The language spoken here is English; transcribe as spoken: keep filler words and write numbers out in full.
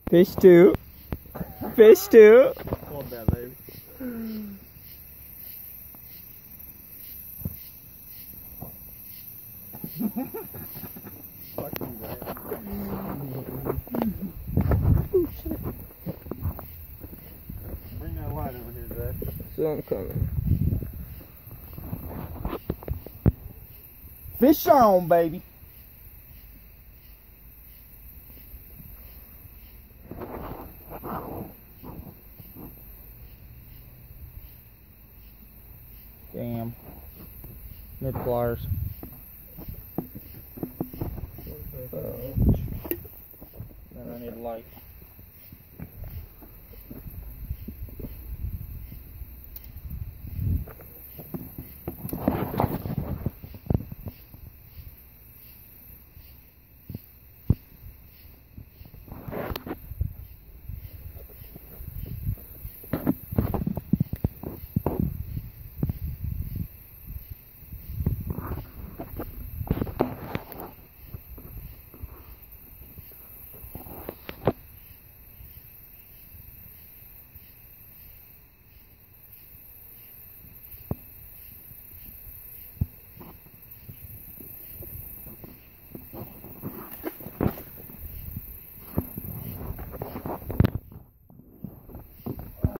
Fish two. Fish two. Come on down, baby. Fucking glad. Bring that light over here, Zach. So I'm coming. Fish on, baby. Damn. Mid pliers. Uh, then I need light.